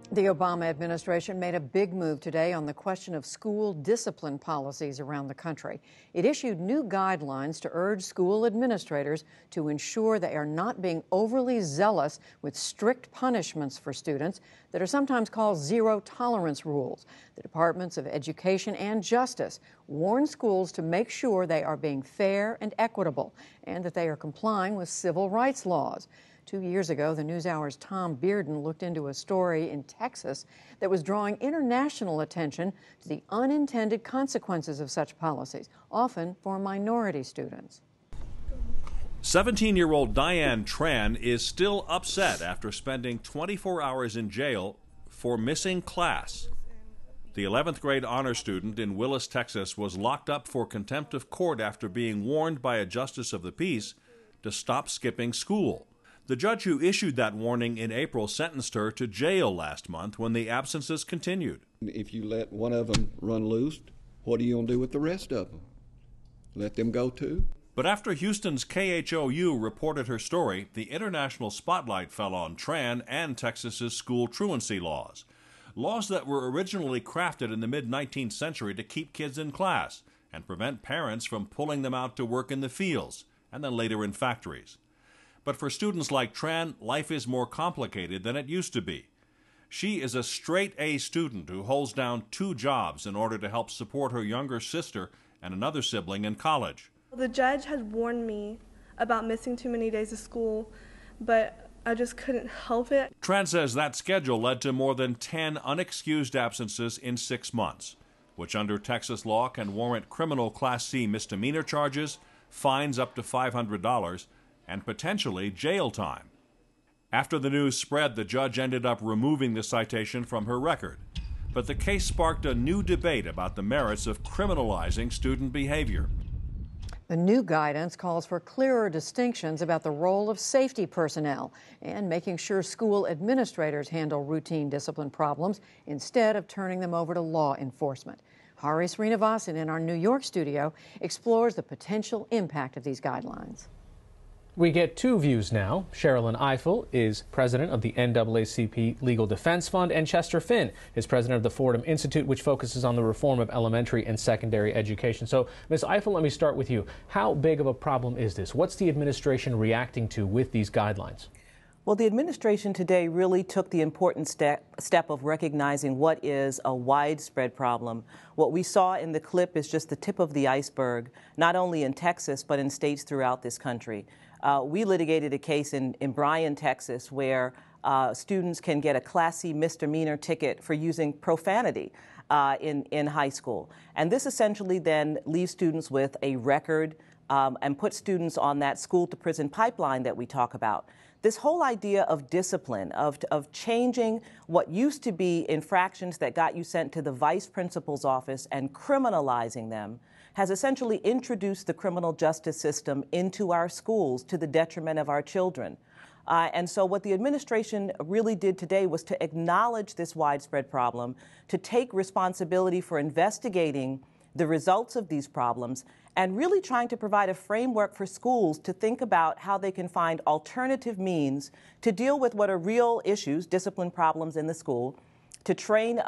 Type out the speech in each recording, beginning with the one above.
The Obama administration made a big move today on the question of school discipline policies around the country. It issued new guidelines to urge school administrators to ensure they are not being overly zealous with strict punishments for students that are sometimes called zero-tolerance rules. The Departments of Education and Justice warn schools to make sure they are being fair and equitable and that they are complying with civil rights laws. 2 years ago, the NewsHour's Tom Bearden looked into a story in Texas that was drawing international attention to the unintended consequences of such policies, often for minority students. 17-year-old Diane Tran is still upset after spending 24 hours in jail for missing class. The 11th grade honor student in Willis, Texas, was locked up for contempt of court after being warned by a justice of the peace to stop skipping school. The judge who issued that warning in April sentenced her to jail last month when the absences continued. If you let one of them run loose, what are you going to do with the rest of them? Let them go too? But after Houston's KHOU reported her story, the international spotlight fell on Tran and Texas's school truancy laws. Laws that were originally crafted in the mid-19th century to keep kids in class and prevent parents from pulling them out to work in the fields and then later in factories. But for students like Tran, life is more complicated than it used to be. She is a straight-A student who holds down 2 jobs in order to help support her younger sister and another sibling in college. The judge had warned me about missing too many days of school, but I just couldn't help it. Tran says that schedule led to more than 10 unexcused absences in 6 months, which under Texas law can warrant criminal Class C misdemeanor charges, fines up to $500, and potentially jail time. After the news spread, the judge ended up removing the citation from her record. But the case sparked a new debate about the merits of criminalizing student behavior. The new guidance calls for clearer distinctions about the role of safety personnel and making sure school administrators handle routine discipline problems instead of turning them over to law enforcement. Sreenivasan in our New York studio explores the potential impact of these guidelines. We get 2 views now. Sherrilyn Ifill is president of the NAACP Legal Defense Fund, and Chester Finn is president of the Fordham Institute, which focuses on the reform of elementary and secondary education. So, Ms. Ifill, let me start with you. How big of a problem is this? What's the administration reacting to with these guidelines? Well, the administration today really took the important step of recognizing what is a widespread problem. What we saw in the clip is just the tip of the iceberg, not only in Texas, but in states throughout this country. We litigated a case in Bryan, Texas, where students can get a Class C misdemeanor ticket for using profanity in high school. And this essentially then leaves students with a record and puts students on that school-to-prison pipeline that we talk about. This whole idea of discipline, of changing what used to be infractions that got you sent to the vice principal's office and criminalizing them, has essentially introduced the criminal justice system into our schools to the detriment of our children. And so what the administration really did today was to acknowledge this widespread problem, to take responsibility for investigating the results of these problems, and really trying to provide a framework for schools to think about how they can find alternative means to deal with what are real issues, discipline problems in the school, to train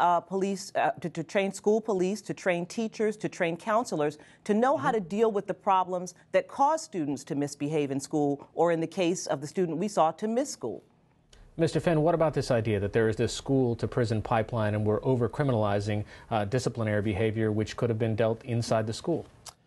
to train school police, to train teachers, to train counselors, to know how to deal with the problems that cause students to misbehave in school, or in the case of the student we saw, to miss school. Mr. Finn, what about this idea that there is this school-to-prison pipeline and we're over-criminalizing disciplinary behavior which could have been dealt inside the school?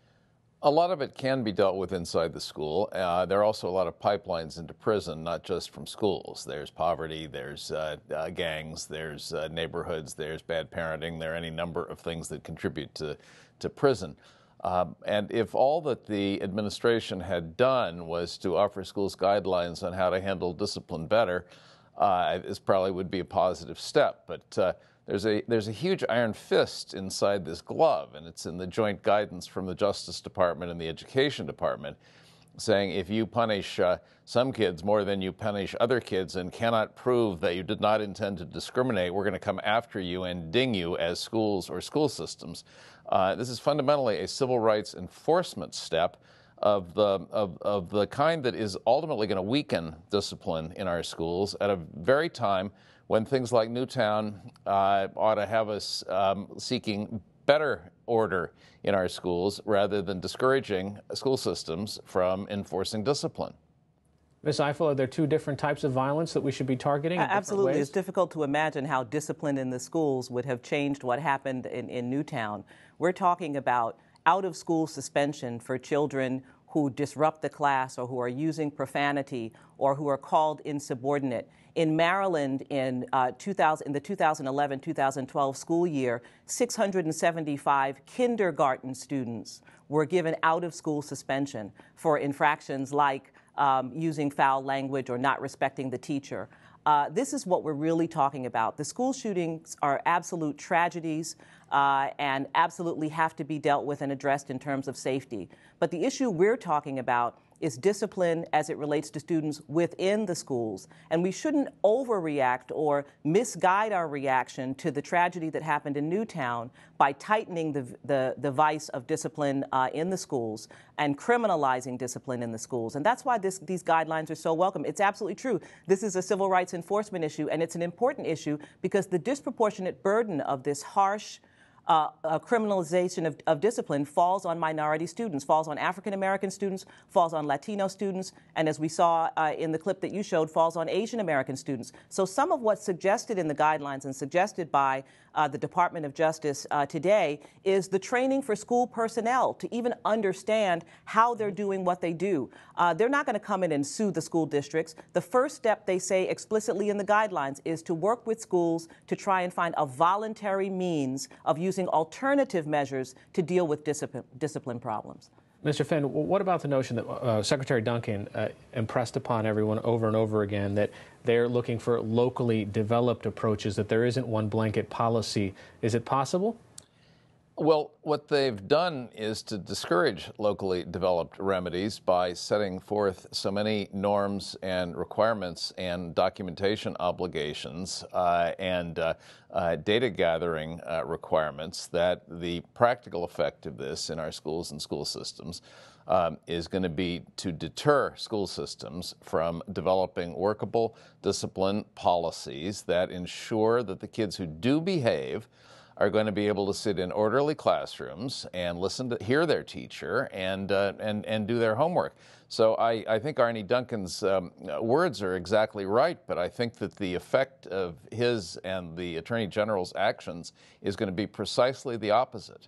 A lot of it can be dealt with inside the school. There are also a lot of pipelines into prison, not just from schools. There's poverty, there's gangs, there's neighborhoods, there's bad parenting. There are any number of things that contribute to prison. And if all that the administration had done was to offer schools guidelines on how to handle discipline better, this probably would be a positive step. But there's a huge iron fist inside this glove, and it's in the joint guidance from the Justice Department and the Education Department, saying if you punish some kids more than you punish other kids and cannot prove that you did not intend to discriminate, we're going to come after you and ding you as schools or school systems. This is fundamentally a civil rights enforcement step of the kind that is ultimately going to weaken discipline in our schools at a very time when things like Newtown ought to have us seeking better order in our schools rather than discouraging school systems from enforcing discipline. Ms. Ifill, are there two different types of violence that we should be targeting in Absolutely. different ways? It's difficult to imagine how discipline in the schools would have changed what happened in Newtown. We're talking about out-of-school suspension for children who disrupt the class or who are using profanity or who are called insubordinate. In Maryland, in the 2011-2012 school year, 675 kindergarten students were given out-of-school suspension for infractions like using foul language or not respecting the teacher. This is what we're really talking about. The school shootings are absolute tragedies and absolutely have to be dealt with and addressed in terms of safety. But the issue we're talking about is discipline as it relates to students within the schools. And we shouldn't overreact or misguide our reaction to the tragedy that happened in Newtown by tightening the vice of discipline in the schools and criminalizing discipline in the schools. And that's why these guidelines are so welcome. It's absolutely true. This is a civil rights enforcement issue, and it's an important issue because the disproportionate burden of this harsh criminalization of discipline falls on minority students, falls on African American students, falls on Latino students, and as we saw in the clip that you showed, falls on Asian American students. So some of what's suggested in the guidelines and suggested by the Department of Justice today is the training for school personnel to even understand how they're doing what they do. They're not going to come in and sue the school districts. The first step, they say explicitly in the guidelines, is to work with schools to try and find a voluntary means of using alternative measures to deal with discipline problems. Mr. Finn, what about the notion that Secretary Duncan impressed upon everyone over and over again that they're looking for locally developed approaches, that there isn't one blanket policy? Is it possible? Well, what they've done is to discourage locally developed remedies by setting forth so many norms and requirements and documentation obligations and data gathering requirements that the practical effect of this in our schools and school systems is going to be to deter school systems from developing workable discipline policies that ensure that the kids who do behave are going to be able to sit in orderly classrooms and hear their teacher and do their homework. So I think Arnie Duncan's words are exactly right, but I think that the effect of his and the Attorney General's actions is going to be precisely the opposite.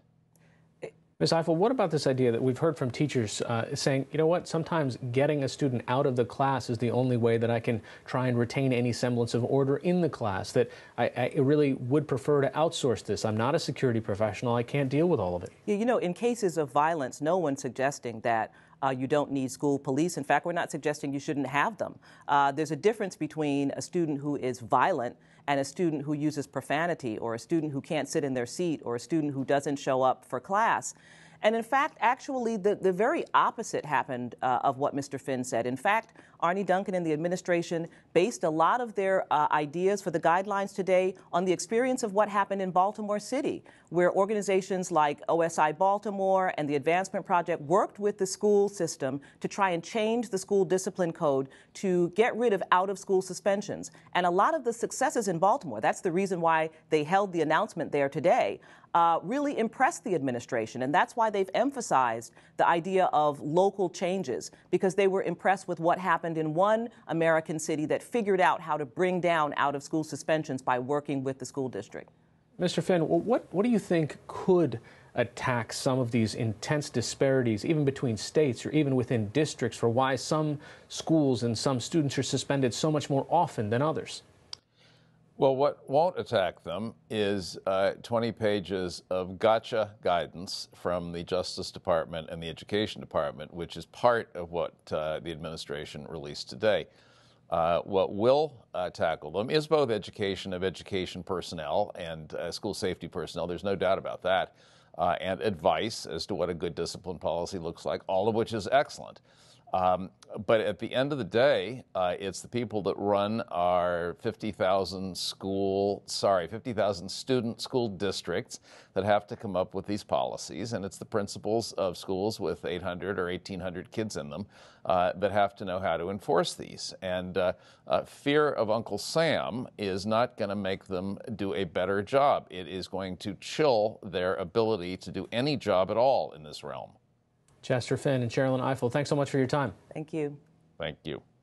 Ms. Ifill, what about this idea that we've heard from teachers saying, you know what, sometimes getting a student out of the class is the only way that I can try and retain any semblance of order in the class, that I really would prefer to outsource this. I'm not a security professional. I can't deal with all of it. Yeah, you know, in cases of violence, no one's suggesting that you don't need school police. In fact, we're not suggesting you shouldn't have them. There's a difference between a student who is violent and a student who uses profanity, or a student who can't sit in their seat, or a student who doesn't show up for class. And in fact, actually, the very opposite happened of what Mr. Finn said. In fact, Arnie Duncan and the administration based a lot of their ideas for the guidelines today on the experience of what happened in Baltimore City, where organizations like OSI Baltimore and the Advancement Project worked with the school system to try and change the school discipline code to get rid of out-of-school suspensions. And a lot of the successes in Baltimore, that's the reason why they held the announcement there today, really impressed the administration. And that's why they've emphasized the idea of local changes, because they were impressed with what happened in one American city that figured out how to bring down out-of-school suspensions by working with the school district. Mr. Finn, what do you think could attack some of these intense disparities, even between states or even within districts, for why some schools and some students are suspended so much more often than others? Well, what won't attack them is 20 pages of gotcha guidance from the Justice Department and the Education Department, which is part of what the administration released today. What will tackle them is both education of education personnel and school safety personnel. There's no doubt about that. And advice as to what a good discipline policy looks like, all of which is excellent. But at the end of the day, it's the people that run our 50,000 student school districts that have to come up with these policies, and it's the principals of schools with 800 or 1,800 kids in them that have to know how to enforce these. And fear of Uncle Sam is not going to make them do a better job. It is going to chill their ability to do any job at all in this realm. Chester Finn and Sherrilyn Ifill, thanks so much for your time. Thank you. Thank you.